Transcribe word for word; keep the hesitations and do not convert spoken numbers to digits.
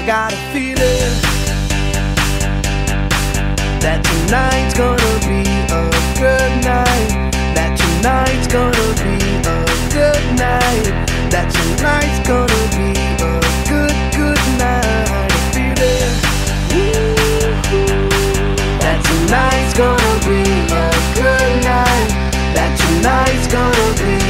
I got a feeling that tonight's gonna be a good night. That tonight's gonna be a good night. That tonight's gonna be a good, good night. A feeling that tonight's gonna be a good night. That tonight's gonna be